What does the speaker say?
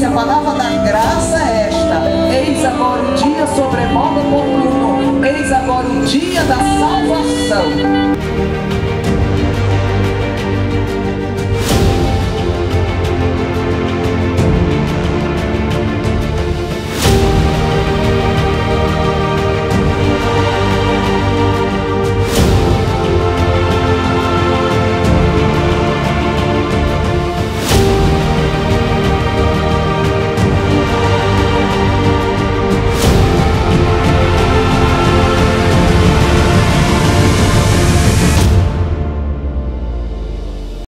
a palavra da graça é esta: eis agora o dia sobremodo oportuno, eis agora o dia da salvação.